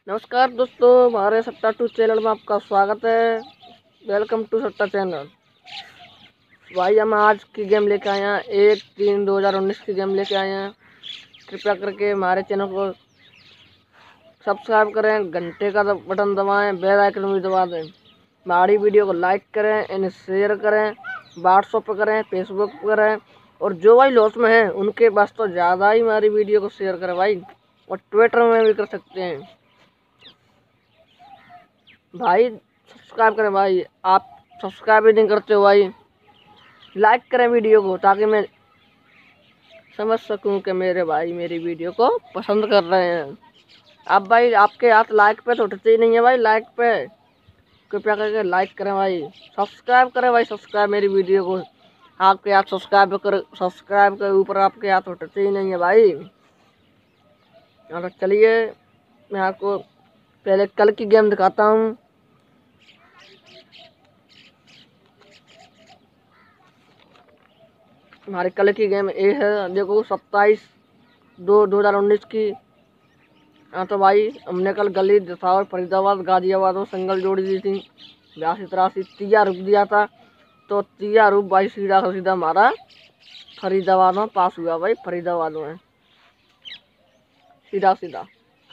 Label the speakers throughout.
Speaker 1: नमस्कार दोस्तों, हमारे सट्टा टू चैनल में आपका स्वागत है। वेलकम टू सट्टा चैनल। भाई हम आज की गेम लेके आए हैं, 1-3-2019 की गेम लेके आए हैं। कृपया करके हमारे चैनल को सब्सक्राइब करें, घंटे का बटन दबाएं, बेल आइकन भी दबा दें। हमारी वीडियो को लाइक करें, इन्हें शेयर करें, व्हाट्सएप पर करें, फेसबुक पर करें। और जो भाई लॉस में हैं उनके पास तो ज़्यादा ही हमारी वीडियो को शेयर करें भाई, और ट्विटर में भी कर सकते हैं भाई। सब्सक्राइब करें भाई, आप सब्सक्राइब भी नहीं करते हो भाई। लाइक करें वीडियो को ताकि मैं समझ सकूं कि मेरे भाई मेरी वीडियो को पसंद कर रहे हैं। अब भाई आपके हाथ लाइक पे तो उठते ही नहीं है भाई। लाइक पे कृपया करके लाइक करें भाई, सब्सक्राइब करें भाई, सब्सक्राइब मेरी वीडियो को। आपके हाथ सब्सक्राइब के ऊपर आपके हाथ उठते ही नहीं है भाई। तो चलिए मैं आपको पहले कल की गेम दिखाता हूँ। हमारी कल की गेम ये है, देखो 27/2/2019 की। हाँ तो भाई हमने कल गली जसावर फरीदाबाद गाजियाबाद में सिंगल जोड़ी दी थी, 82-83 30 रुक दिया था। तो 30 रुप भाई सीधा का सीधा हमारा फरीदाबाद में पास हुआ भाई। फरीदाबाद में सीधा सीधा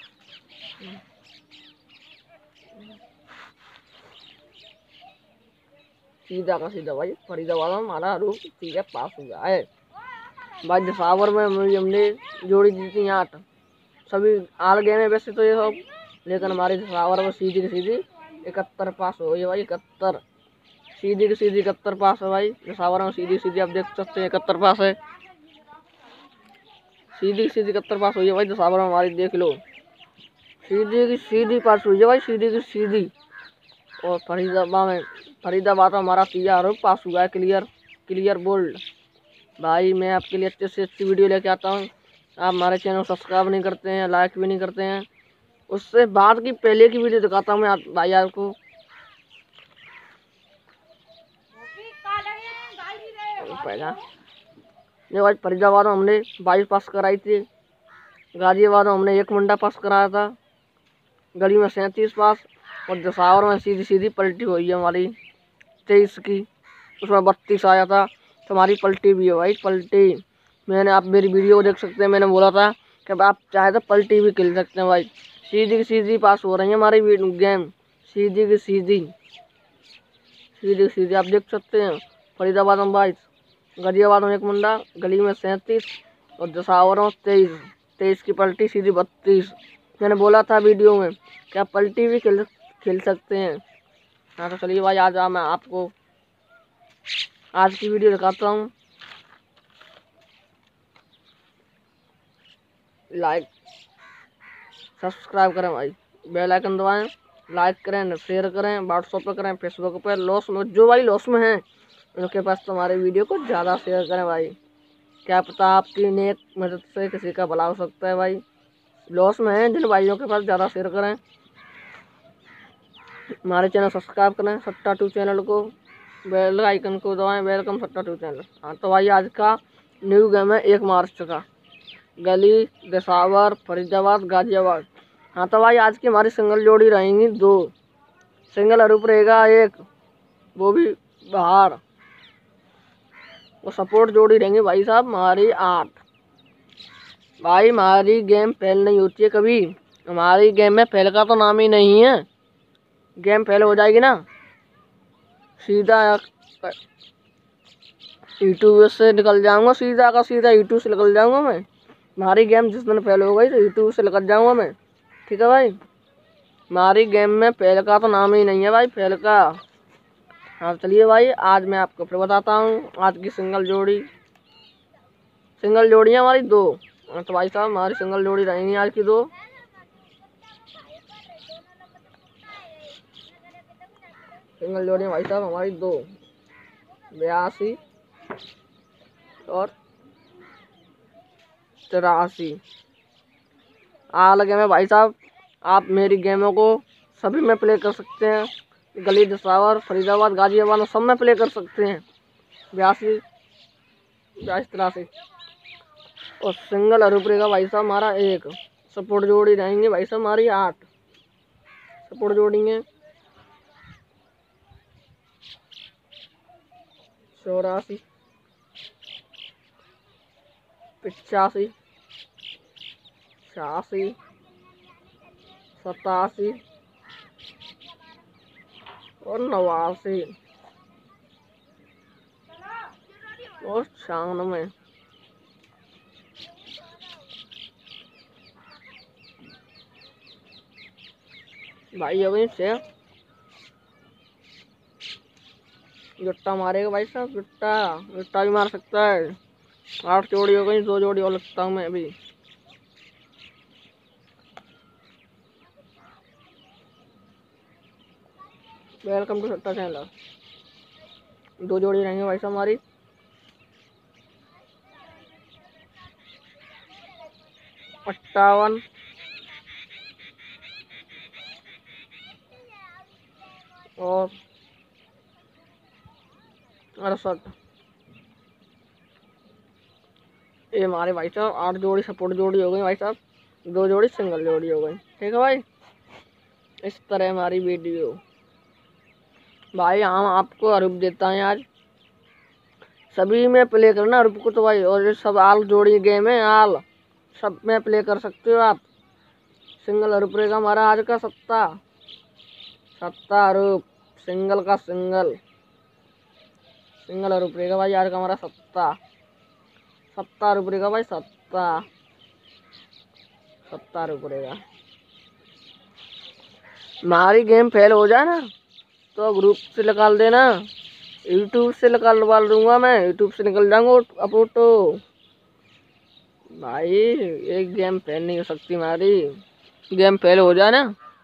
Speaker 1: सीधा का सीधा भाई फरीदाबाद में हमारा रूप सीधा पास हुआ है भाई। जसावर में हमने जोड़ी दी थी 8। सभी आल गए हैं वैसे तो ये सब, लेकिन हमारे जसावर में सीधी की सीधी 71 पास हो गई भाई। 71 सीधी की सीधी 71 पास है भाई। जसावर में सीधी सीधी आप देख सकते हैं 71 पास है। सीधी की सीधी 71 पास हुई है भाई। जसावर में हमारी देख लो, सीधी की सीधी पास हुई है भाई, सीधी की सीधी। और फरीदाबाद में हमारा 30 पास हुआ है। क्लियर क्लियर बोल्ड भाई। मैं आपके लिए अच्छे से अच्छी वीडियो लेके आता हूँ। आप हमारे चैनल को सब्सक्राइब नहीं करते हैं, लाइक भी नहीं करते हैं। उससे बाद की पहले की वीडियो दिखाता हूँ मैं भाई आपको। पहला ये भाई फरीदाबाद में हमने 22 पास कराई थी। गाजियाबाद में हमने 1 मुंडा पास कराया था। गली में 37 पास। और जसावर में सीधी सीधी पलटी हुई है हमारी 23 की, उसमें 32 आया था। तो हमारी पलटी भी है भाई, पलटी। मैंने आप मेरी वीडियो को देख सकते हैं, मैंने बोला था कि आप चाहे तो पलटी भी खेल सकते हैं भाई। सीधी की सीधी पास हो रही है हमारी गेम, सीधी की सीधी सीधी सीधी आप देख सकते हैं। फरीदाबाद में 22, गाजियाबाद में 1 मुंडा, गली में 37 और जसावर में 23 की पलटी सीधी 32। मैंने बोला था वीडियो में कि आप पलटी भी खेल सकते हैं। हाँ तो चलिए भाई, आज मैं आपको आज की वीडियो दिखाता हूँ। लाइक सब्सक्राइब करें भाई, बेल आइकन दबाएं, लाइक करें, शेयर करें, व्हाट्सएप पर करें, फेसबुक पर। लॉस में जो भाई लॉस में हैं उनके पास तो हमारे वीडियो को ज़्यादा शेयर करें भाई। क्या पता आपकी नेक मदद से किसी का भला हो सकता है भाई। लॉस में हैं जिन भाइयों के पास ज़्यादा शेयर करें। हमारे चैनल सब्सक्राइब करें, सट्टा टू चैनल को, बेल आइकन को दबाएं। वेलकम सट्टा टू चैनल। हाँ तो भाई आज का न्यू गेम है 1 मार्च का, गली जसावर फरीदाबाद गाजियाबाद। हाँ तो भाई आज की हमारी सिंगल जोड़ी रहेंगी 2। सिंगल हरूप रहेगा 1, वो भी बाहर। वो सपोर्ट जोड़ी रहेंगी भाई साहब हमारी 8। भाई हमारी गेम फेल नहीं होती है कभी। हमारी गेम में फेल का तो नाम ही नहीं है। गेम फेल हो जाएगी ना सीधा यूट्यूब से निकल जाऊंगा, सीधा का सीधा यूट्यूब से निकल जाऊंगा मैं। हमारी गेम जिस दिन फेल हो गई तो यूट्यूब से निकल जाऊंगा मैं। ठीक है भाई, हमारी गेम में फेल का तो नाम ही नहीं है भाई, फेल का। हाँ चलिए भाई, आज मैं आपको फिर बताता हूँ आज की सिंगल जोड़ी। सिंगल जोड़ियाँ हमारी 2। हाँ तो भाई साहब हमारी सिंगल जोड़ी रहेंगी आज की 2। सिंगल जोड़ियाँ भाई साहब हमारी 2, 82 और 83। आ लगे में भाई साहब, आप मेरी गेमों को सभी में प्ले कर सकते हैं। गली जसावर फरीदाबाद गाजियाबाद सब में प्ले कर सकते हैं। 82 82 83 और सिंगल हरूप रहेगा भाई साहब हमारा 1। सपोर्ट जोड़ी रहेंगे भाई साहब हमारी 8। सपोर्ट जोड़ेंगे 84 85 86 87 और 89 और 96 भाई। अभी से जुट्टा मारेगा भाई साहब, जुट्टा जुट्टा भी मार सकता है। 8 जोड़ी हो गई, 2 जोड़ी और लगता हूँ मैं अभी। वेलकम टू सट्टा चैनल। 2 जोड़ी रहेंगे भाई साहब हमारी। 58 और 68। ये हमारे भाई साहब 8 जोड़ी सपोर्ट जोड़ी हो गई भाई साहब, 2 जोड़ी सिंगल जोड़ी हो गई। ठीक है भाई, इस तरह हमारी वीडियो। भाई हम आपको अरूप देता है आज, सभी में प्ले करना अरूप को तो भाई। और ये सब आल जोड़ी गेम है, आल सब में प्ले कर सकते हो आप। सिंगल अरूप रहेगा हमारा आज का सत्ता अरूप, सिंगल का सिंगल अरूप रहेगा भाई आज का हमारा सत्ता अरूप रहेगा भाई। सत्ता अरूप रहेगा। हमारी गेम फेल हो जाए ना तो ग्रुप से निकाल देना, यूट्यूब से निकालवा दूंगा मैं, यूट्यूब से निकल जाऊंगा अब तो भाई। एक गेम फेल नहीं हो सकती हमारी, गेम फेल हो जाए ना,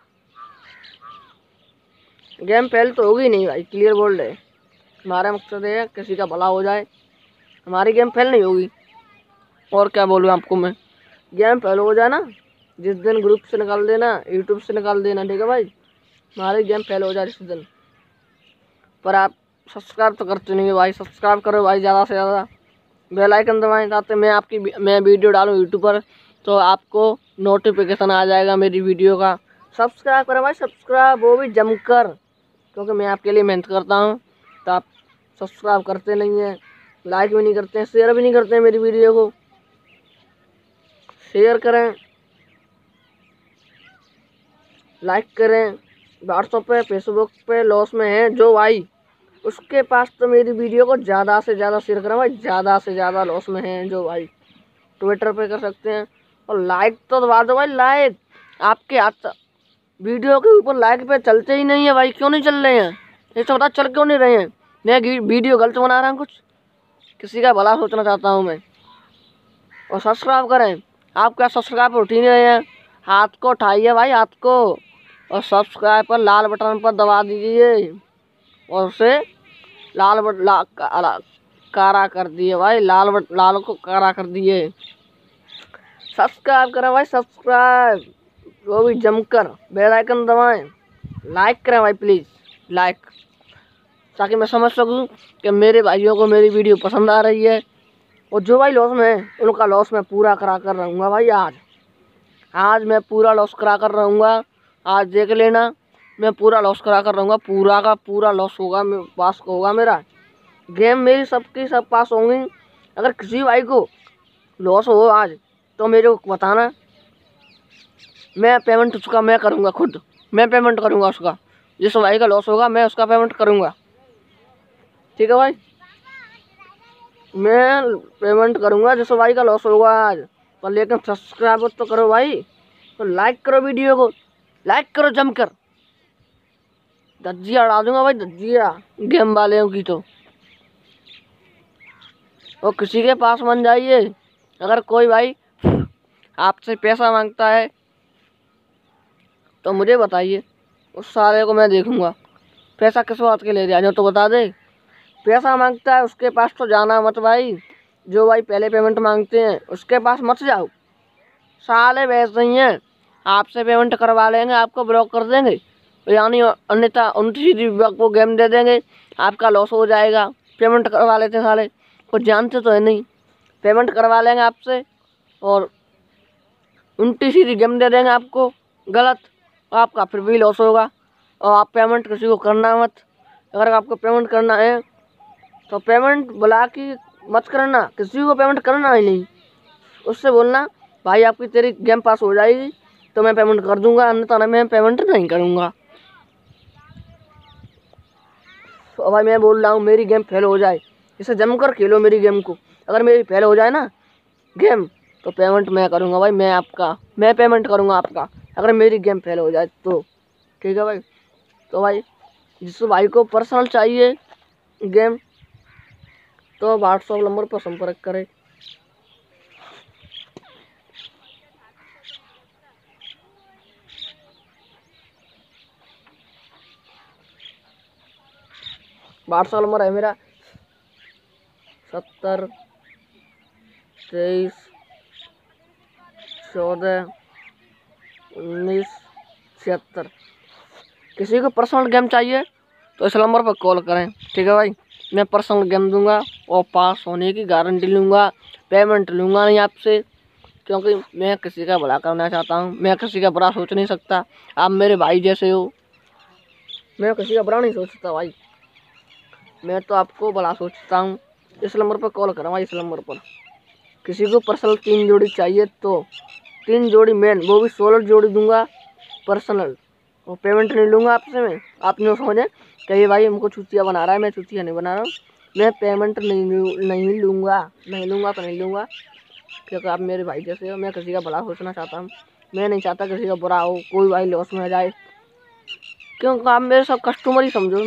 Speaker 1: गेम फेल तो होगी नहीं भाई, क्लियर बोल रहे। हमारा मकसद है किसी का भला हो जाए, हमारी गेम फेल नहीं होगी। और क्या बोलूँ आपको मैं, गेम फेल हो जाए ना जिस दिन ग्रुप से निकाल देना, यूट्यूब से निकाल देना। ठीक है भाई, हमारी गेम फेल हो जाए जिस दिन। पर आप सब्सक्राइब तो करते नहीं है भाई, सब्सक्राइब करो भाई ज़्यादा से ज़्यादा, बेल आइकन दबाएं ताकि मैं वीडियो डालूँ यूट्यूब पर तो आपको नोटिफिकेशन आ जाएगा मेरी वीडियो का। सब्सक्राइब करें भाई, सब्सक्राइब वो भी जमकर, क्योंकि मैं आपके लिए मेहनत करता हूँ। तो आप सब्सक्राइब करते नहीं हैं, लाइक भी नहीं करते हैं, शेयर भी नहीं करते हैं मेरी वीडियो को। शेयर करें, लाइक करें। व्हाट्सएप पे फेसबुक पे लॉस में है जो भाई, उसके पास तो मेरी वीडियो को ज़्यादा से ज़्यादा शेयर करें भाई, ज़्यादा से ज़्यादा लॉस में है जो भाई। ट्विटर पे कर सकते हैं। और लाइक तो दबा दो भाई, लाइक आपके हाथ, वीडियो के ऊपर लाइक पे चलते ही नहीं है भाई। क्यों नहीं चल रहे हैं, ये तो बता, चल क्यों नहीं रहे हैं? मैं वीडियो गलत बना रहा हूँ कुछ, किसी का भला सोचना चाहता हूँ मैं। और सब्सक्राइब करें, आप क्या सब्सक्राइब उठ ही नहीं रहे हैं? हाथ को उठाइए भाई, हाथ को, और सब्सक्राइब पर लाल बटन पर दबा दीजिए और उसे कारा कर दिए भाई, लाल को कारा कर दिए। सब्सक्राइब करें भाई, सब्सक्राइब वो भी जमकर, बेल आइकन दबाएं, लाइक करें भाई प्लीज़, लाइक, ताकि मैं समझ सकूं कि मेरे भाइयों को मेरी वीडियो पसंद आ रही है। और जो भाई लॉस में है उनका लॉस मैं पूरा करा कर रहूँगा भाई। आज मैं पूरा लॉस करा कर रहूँगा, आज देख लेना, मैं पूरा लॉस करा कर रहूँगा, पूरा का पूरा लॉस होगा, पास होगा मेरा गेम, मेरी सबकी सब पास होंगी। अगर किसी भाई को लॉस हो आज तो मेरे को बताना, मैं पेमेंट उसका मैं करूँगा, खुद मैं पेमेंट करूँगा उसका। जिस भाई का लॉस होगा मैं उसका पेमेंट करूँगा। ठीक है भाई, मैं पेमेंट करूँगा जिस भाई का लॉस होगा आज। पर लेकिन सब्सक्राइब तो करो भाई, तो लाइक करो, वीडियो को लाइक करो जमकर। धज्जिया उड़ा दूंगा भाई, धज्जिया गेम वाले की तो। और किसी के पास मन जाइए, अगर कोई भाई आपसे पैसा मांगता है तो मुझे बताइए, उस साले को मैं देखूंगा। पैसा किस बात के ले रहा, जो तो बता दे। पैसा मांगता है उसके पास तो जाना मत भाई, जो भाई पहले पेमेंट मांगते हैं उसके पास मत जाओ, साले वैसे ही हैं, आपसे पेमेंट करवा लेंगे, आपको ब्लॉक कर देंगे, यानी अन्यथा उनकी को गेम दे देंगे, आपका लॉस हो जाएगा। पेमेंट करवा लेते साले, कुछ जानते तो है नहीं, पेमेंट करवा लेंगे आपसे और उल्टी सीधी गेम दे देंगे आपको गलत, आपका फिर भी लॉस होगा। और आप पेमेंट किसी को करना मत। अगर आपको पेमेंट करना है तो पेमेंट बुला के मत करना, किसी को पेमेंट करना ही नहीं। उससे बोलना भाई आपकी तेरी गेम पास हो जाएगी तो मैं पेमेंट कर दूंगा, अन्यथा मैं पेमेंट नहीं करूंगा। तो भाई मैं बोल रहा हूँ मेरी गेम फेल हो जाए, इसे जमकर खेलो मेरी गेम को। अगर मेरी फेल हो जाए ना गेम तो पेमेंट मैं करूँगा भाई, मैं पेमेंट करूँगा आपका, अगर मेरी गेम फेल हो जाए तो। ठीक है भाई। तो भाई जिस भाई को पर्सनल चाहिए गेम तो व्हाट्सएप नंबर पर संपर्क करें। व्हाट्सएप नंबर है मेरा 70 23 14 19 76। किसी को पर्सनल गेम चाहिए तो इस नंबर पर कॉल करें। ठीक है भाई, मैं पर्सनल गेम दूंगा और पास होने की गारंटी लूँगा। पेमेंट लूँगा नहीं आपसे, क्योंकि मैं किसी का भला करना चाहता हूँ, मैं किसी का बुरा सोच नहीं सकता। आप मेरे भाई जैसे हो, मैं किसी का बुरा नहीं सोचता भाई, मैं तो आपको भला सोचता हूँ। इस नंबर पर कॉल करें भाई, इस नंबर पर। किसी को पर्सनल 3 जोड़ी चाहिए तो 3 जोड़ी मेन, वो भी 16 जोड़ी दूंगा पर्सनल, और पेमेंट नहीं लूँगा आपसे मैं। आप नहीं समझें कि ये भाई हमको चूतिया बना रहा है, मैं चूतिया नहीं बना रहा हूँ। मैं पेमेंट नहीं लूँगा तो नहीं लूँगा, क्योंकि आप मेरे भाई जैसे हो। मैं किसी का भला सोचना चाहता हूँ, मैं नहीं चाहता किसी का बुरा हो, कोई भाई लॉस में जाए, क्योंकि आप मेरे सब कस्टमर ही समझो।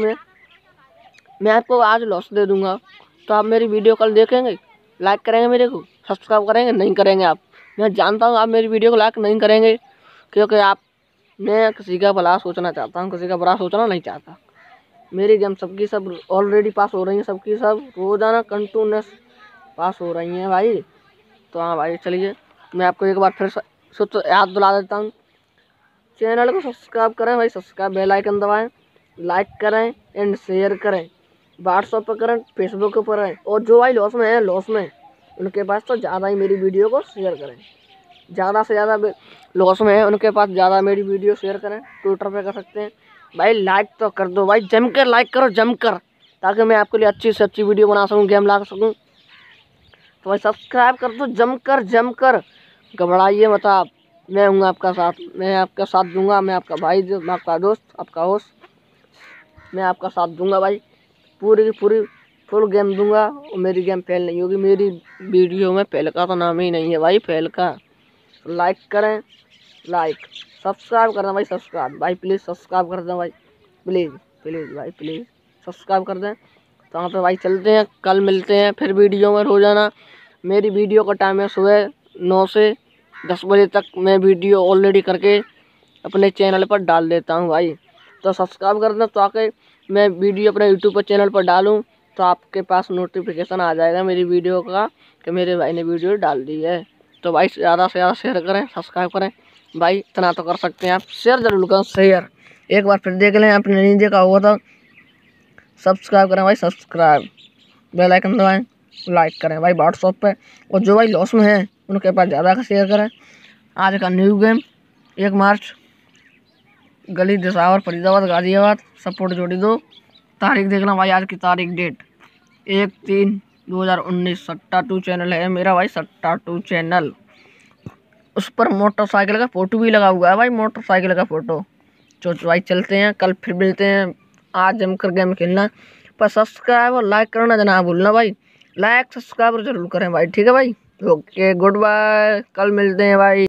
Speaker 1: मैं आपको आज लॉस दे दूंगा तो आप मेरी वीडियो कल देखेंगे, लाइक करेंगे, मेरे को सब्सक्राइब करेंगे? नहीं करेंगे आप। मैं जानता हूँ आप मेरी वीडियो को लाइक नहीं करेंगे, क्योंकि मैं किसी का भला सोचना चाहता हूँ, किसी का बुरा सोचना नहीं चाहता। मेरी गेम सबकी सब ऑलरेडी पास हो रही हैं, सबकी सब रोजाना कंटिन्यूस पास हो रही हैं भाई। तो हाँ भाई चलिए, मैं आपको एक बार फिर याद दिला देता हूँ, चैनल को सब्सक्राइब करें भाई, सब्सक्राइब बेल आइकन दबाएं, लाइक करें एंड शेयर करें। व्हाट्सएप पर करें, फेसबुक पर है। और जो भाई लॉस में है, उनके पास तो ज़्यादा ही मेरी वीडियो को शेयर करें, ज़्यादा से ज़्यादा लॉस में है उनके पास ज़्यादा मेरी वीडियो शेयर करें। ट्विटर पे कर सकते हैं भाई, लाइक तो कर दो भाई, जमकर लाइक करो, जमकर, ताकि मैं आपके लिए अच्छी से अच्छी वीडियो बना सकूँ, गेम ला सकूँ। तो भाई सब्सक्राइब कर दो जमकर, घबराइए मत आप। मैं हूँ आपका साथ, मैं आपका साथ दूंगा, मैं आपका भाई, मैं आपका दोस्त, आपका होस्ट, मैं आपका साथ दूंगा भाई, पूरी की पूरी फुल गेम दूंगा। और मेरी गेम फेल नहीं होगी, मेरी वीडियो में फेल का तो नाम ही नहीं है भाई, फेल का। लाइक करें, लाइक, सब्सक्राइब करना भाई, सब्सक्राइब भाई, प्लीज़ सब्सक्राइब कर दें भाई, प्लीज़ भाई, प्लीज़ सब्सक्राइब कर दें। तो यहाँ पे भाई चलते हैं, कल मिलते हैं फिर वीडियो में। रोजाना मेरी वीडियो का टाइम है सुबह 9 से 10 बजे तक, मैं वीडियो ऑलरेडी करके अपने चैनल पर डाल देता हूँ भाई। तो सब्सक्राइब कर दें ताकि मैं वीडियो अपने यूट्यूब पर चैनल पर डालूँ तो आपके पास नोटिफिकेशन आ जाएगा मेरी वीडियो का कि मेरे भाई ने वीडियो डाल दी है। तो भाई ज़्यादा से ज़्यादा शेयर करें, सब्सक्राइब करें भाई, इतना तो कर सकते हैं आप। शेयर जरूर करें, शेयर एक बार फिर देख लें, आपने नहीं देखा हुआ तो सब्सक्राइब करें भाई, सब्सक्राइब, बेल आइकन दबाएं, लाइक करें भाई व्हाट्सएप पे। और जो भाई लॉस में है उनके पास ज़्यादा का शेयर करें। आज का न्यू गेम 1 मार्च, गली दिसावर, फरीदाबाद, गाजियाबाद, सपोर्ट जोड़ी 2। तारीख देखना भाई, आज की तारीख, डेट 1/3/2019। सट्टा 2 चैनल है मेरा भाई, सट्टा 2 चैनल। उस पर मोटरसाइकिल का फोटो भी लगा हुआ है भाई, मोटरसाइकिल का फोटो। तो भाई चलते हैं, कल फिर मिलते हैं। आज जमकर गेम खेलना, पर सब्सक्राइब और लाइक करना ना भूलना भाई, लाइक सब्सक्राइब जरूर करें भाई। ठीक है भाई, ओके, गुड बाय, कल मिलते हैं भाई।